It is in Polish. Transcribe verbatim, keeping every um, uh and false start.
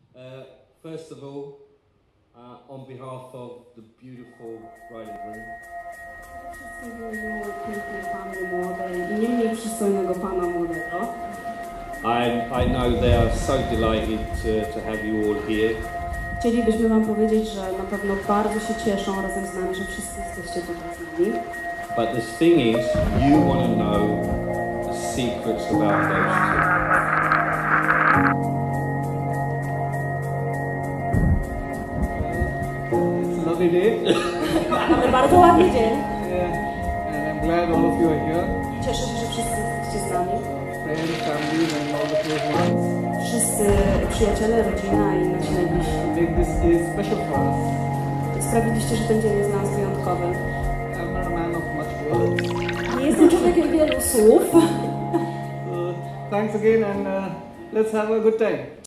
Uh, first of all, uh, on behalf of the beautiful bride and groom, Wszystkim w imieniu pięknej panny młodej i nie mniej przystojnego pana młodego. I, I know they are so delighted to, to have you all here. Chcielibyśmy wam powiedzieć, że na pewno bardzo się cieszą razem z nami, że wszyscy jesteście tutaj z nami. But the thing is, you want to know the secrets about those two. It's a lovely day. Mamy bardzo ładny dzień. Yeah, and I'm glad all of you are here. Cieszę się, że wszyscy jesteście z nami. Friends, family, and all the close ones. Wszyscy przyjaciele, rodzina i nasi najbliżsi. Make this day special for us. Sprawiliście, że ten dzień jest dla nas wyjątkowy. I'm not a man of much words. Nie jestem człowiekiem wielu słów. So, thanks again, and uh, let's have a good time.